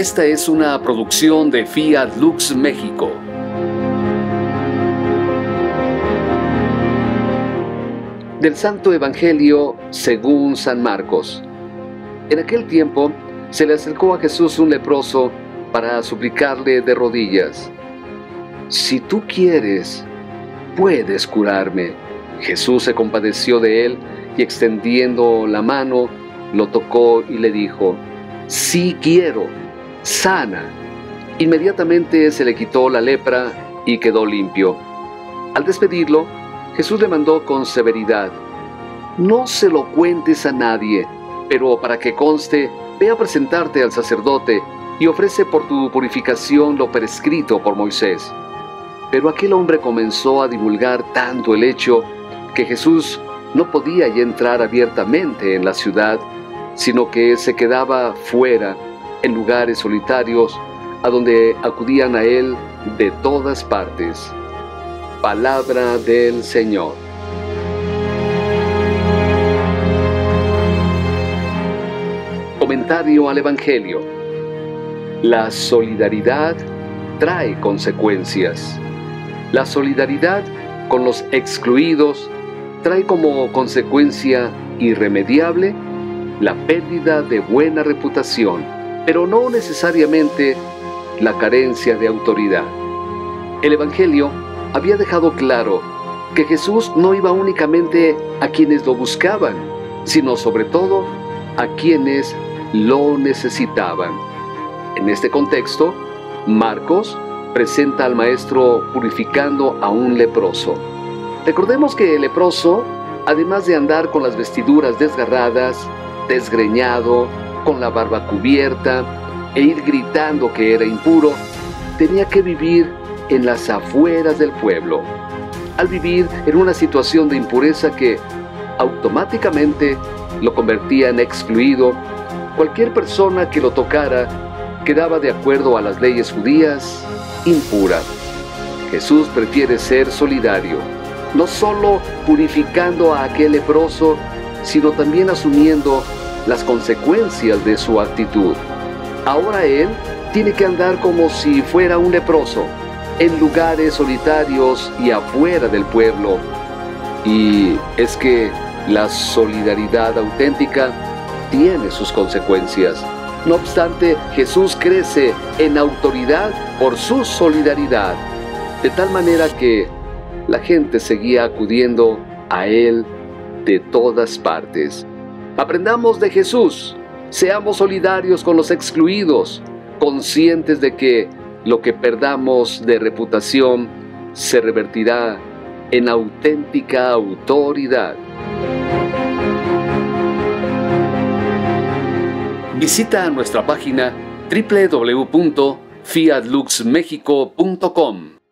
Esta es una producción de Fiat Lux México. Del Santo Evangelio según San Marcos. En aquel tiempo se le acercó a Jesús un leproso para suplicarle de rodillas: «Si tú quieres, puedes curarme». Jesús se compadeció de él y extendiendo la mano, lo tocó y le dijo: «Sí quiero, sana». Inmediatamente se le quitó la lepra y quedó limpio. Al despedirlo, Jesús le mandó con severidad: «No se lo cuentes a nadie, pero para que conste, ve a presentarte al sacerdote y ofrece por tu purificación lo prescrito por Moisés». Pero aquel hombre comenzó a divulgar tanto el hecho que Jesús no podía ya entrar abiertamente en la ciudad, sino que se quedaba fuera, en lugares solitarios, a donde acudían a él de todas partes. Palabra del Señor. Comentario al Evangelio. La solidaridad trae consecuencias. La solidaridad con los excluidos trae como consecuencia irremediable la pérdida de buena reputación, pero no necesariamente la carencia de autoridad. El Evangelio había dejado claro que Jesús no iba únicamente a quienes lo buscaban, sino sobre todo a quienes lo necesitaban. En este contexto, Marcos presenta al Maestro purificando a un leproso. Recordemos que el leproso, además de andar con las vestiduras desgarradas, desgreñado, con la barba cubierta e ir gritando que era impuro, tenía que vivir en las afueras del pueblo. Al vivir en una situación de impureza que automáticamente lo convertía en excluido, cualquier persona que lo tocara quedaba, de acuerdo a las leyes judías, impura. Jesús prefiere ser solidario, no solo purificando a aquel leproso, sino también asumiendo las consecuencias de su actitud. Ahora él tiene que andar como si fuera un leproso, en lugares solitarios y afuera del pueblo. Y es que la solidaridad auténtica tiene sus consecuencias. No obstante, Jesús crece en autoridad por su solidaridad, de tal manera que la gente seguía acudiendo a él de todas partes. Aprendamos de Jesús, seamos solidarios con los excluidos, conscientes de que lo que perdamos de reputación se revertirá en auténtica autoridad. Visita nuestra página www.fiatluxmexico.com.